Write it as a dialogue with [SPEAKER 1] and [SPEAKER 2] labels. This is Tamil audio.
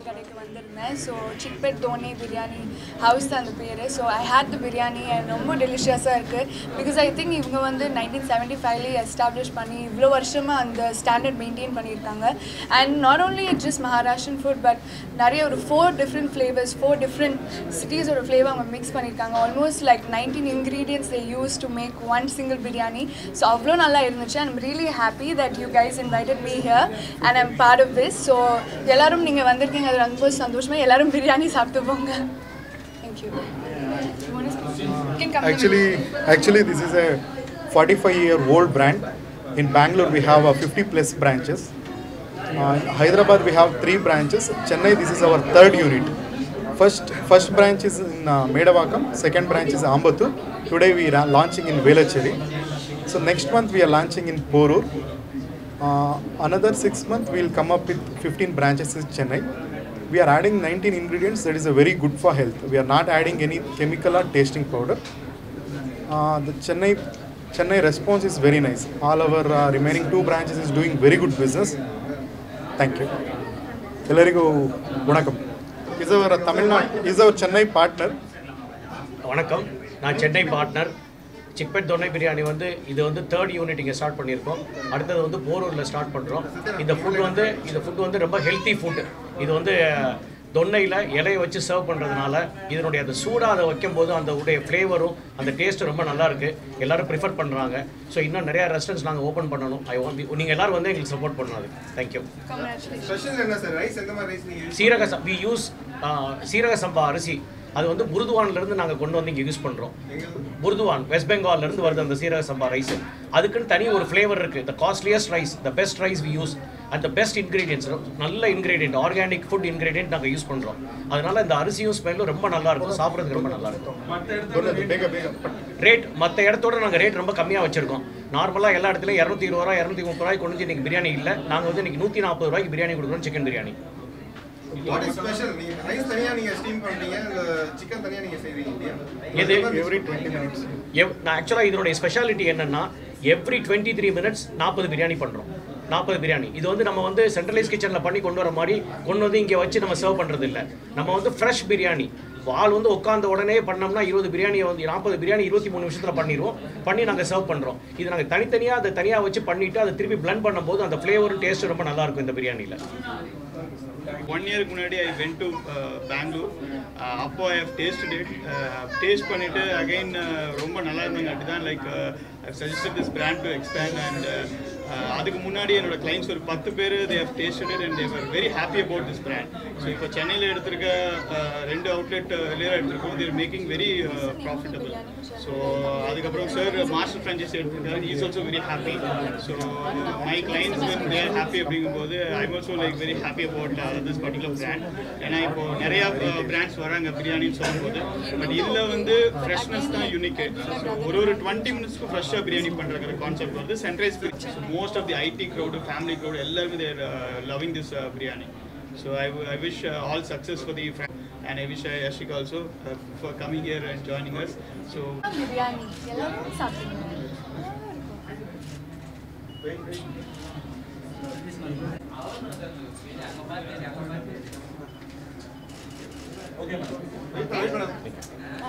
[SPEAKER 1] கடைக்கு வந்திருந்தேன். So Chickpet Donne Biryani house தான் அந்த பேர். So I had the biryani and ரொம்ப டெலிஷியஸாக இருக்குது. பிகாஸ் I think இவங்க வந்து 1975 எஸ்டாப்ளிஷ் பண்ணி இவ்வளோ வருஷமாக அந்த ஸ்டாண்டர்ட் மெயின்டைன் பண்ணியிருக்காங்க. And not only just Maharashtrian food but நிறைய ஒரு 4 different flavors, 4 different சிட்டிஸோட ஃப்ளேவர் அவங்க மிக்ஸ் பண்ணியிருக்காங்க. Almost like 19 ingredients they use to make one single biryani. So அவ்வளோ நல்லா இருந்துச்சு. I'm really happy that you guys invited me here and I'm part of this. So எல்லாரும் நீங்கள் வந்திருக்கீங்க, அது ரொம்ப சந்தோஷமாக. எல்லாரும் பிரியாணி சாப்பிட்டு போங்க. Thank you.
[SPEAKER 2] Actually this is a 45-year-old brand. In Bangalore we have 50 plus branches. In Hyderabad we have 3 branches. Chennai this is our 3rd unit. First branch is in Medavakam, second branch is Ambattur. Today we are launching in Velacheri. So next month we are launching in Porur. Another 6 months we will come up with 15 branches in Chennai. We are adding 19 ingredients that is very good for health. We are not adding any chemical or tasting powder. The Chennai response is very nice. All our remaining 2 branches is doing very good business. Thank you. Ellarigu vanakkam. Is our Tamilnadu is our Chennai partner.
[SPEAKER 3] வணக்கம், நான் Chennai partner. Chickpet Donne Biryani வந்து இது வந்து 3rd யூனிட் இங்கே ஸ்டார்ட் பண்ணியிருக்கோம். அடுத்தது வந்து போரூரில் ஸ்டார்ட் பண்ணுறோம். இந்த ஃபுட் வந்து ரொம்ப ஹெல்த்தி ஃபுட். இது வந்து தொன்னையில் இலையை வச்சு சர்வ் பண்ணுறதுனால இதனுடைய அந்த சூடாக அதை வைக்கும்போது அந்த உடைய ஃப்ளேவரும் அந்த டேஸ்ட்டு ரொம்ப நல்லாயிருக்கு. எல்லோரும் ப்ரிஃபர் பண்ணுறாங்க. ஸோ இன்னும் நிறையா ரெஸ்டாரண்ட்ஸ் நாங்கள் ஓப்பன் பண்ணணும். நீங்கள் எல்லோரும் வந்து எங்களுக்கு சப்போர்ட் பண்ணணும். அது தேங்க்யூ. சீரக சம்பா அரிசி அது வந்து புருதுவான்லேருந்து நாங்கள் கொண்டு வந்து இங்கே யூஸ் பண்ணுறோம். புருதுவான் வெஸ்ட் பெங்கால்லேருந்து வருது அந்த சீரக சம்பா ரைஸ். அதுக்குன்னு தனி ஒரு ஃப்ளேவர் இருக்குது. The costliest rice, the best rice we use and the best ingredients, நல்ல இன்க்ரீடியன்ட், ஆர்கானிக் ஃபுட் இன்க்ரீடியன்ட் நாங்கள் யூஸ் பண்ணுறோம். அதனால் இந்த அரிசியும் ஸ்மெல்லும் ரொம்ப நல்லாயிருக்கும், சாப்பிட்றதுக்கு ரொம்ப நல்லாயிருக்கும். ரேட் மற்ற இடத்தோட நாங்கள் ரேட் ரொம்ப கம்மியாக வச்சுருக்கோம். நார்மலாக எல்லா இடத்துலையும் 220 ரூபா 230 ரூபாய்க்கு கொண்டு வந்து இன்றைக்கி பிரியாணி இல்லை. நாங்கள் வந்து இன்றைக்கி 140 ரூபாய்க்கு பிரியாணி கொடுக்குறோம், chicken biryani.
[SPEAKER 4] What is special? Rice தனியா நீங்க ஸ்டீம் பண்றீங்க, chicken தனியா நீங்க செய்றீங்க.
[SPEAKER 3] இது
[SPEAKER 2] every 20 minutes.
[SPEAKER 3] நான் ஆக்சுவலா இதோட ஸ்பெஷாலிட்டி என்னன்னா எவ்ரி 23 minutes 40 பிரியாணி பண்றோம். 40 பிரியாணி இது வந்து நம்ம வந்து சென்ட்ரலைஸ் கிச்சனில் பண்ணி கொண்டு வர மாதிரி கொண்டு வந்து இங்கே வச்சு நம்ம சர்வ் பண்ணுறது இல்லை. நம்ம வந்து ஃப்ரெஷ் பிரியாணி ஆள் வந்து உட்காந்த உடனே பண்ணோம்னா 20 பிரியாணியை வந்து 40 பிரியாணி 23 நிமிஷத்தில் பண்ணி நாங்கள் சர்வ் பண்ணுறோம். இது நாங்கள் தனித்தனியாக அதை தனியாக வச்சு பண்ணிவிட்டு அதை திருப்பி பிளண்ட் பண்ணும்போது அந்த ஃப்ளேவரும் டேஸ்ட்டு ரொம்ப நல்லாயிருக்கும் இந்த பிரியாணியில்.
[SPEAKER 5] 1 year முன்னாடி I went to Bangalore. அப்போ I have tasted it. Taste பண்ணிட்டு again ரொம்ப நல்லா இருந்துங்க. அப்படிதான் like I've suggested this brand to expand and அதுக்கு முன்னாடி என்னோட கிளைண்ட்ஸ் ஒரு 10 பேர் they have tasted it and they were very happy about this brand. So இப்போ சென்னையில் எடுத்திருக்க 2 அவுட்லெட் எடுத்திருக்கோம். they are making very profitable. So அதுக்கப்புறம் சார் மாஸ்டர் ஃப்ரான்ச்சைஸ் எடுத்திருக்காரு. he is also very happy. So my clients when they are happy அப்படிங்கும்போது I'm also like very happy about this particular brand. ஏன்னா இப்போ நிறைய பிராண்ட்ஸ் வராங்க பிரியாணின்னு சொல்லும்போது பட் இதில் வந்து ஃப்ரெஷ்னஸ் தான் யூனிக். ஒரு 20 மினிட்ஸ்க்கு ஃப்ரெஷ்ஷாக பிரியாணி பண்ணுற கான்செப்ட் வந்து சென்ட்ரைஸ். Most of the IT crowd, family crowd, எல்லாருமே they are loving this biryani. So I wish all success for the friend and I wish Ashika also for coming here and joining us. So
[SPEAKER 1] biryani எல்லாரும் சாப்பிடுங்க.
[SPEAKER 4] Okay.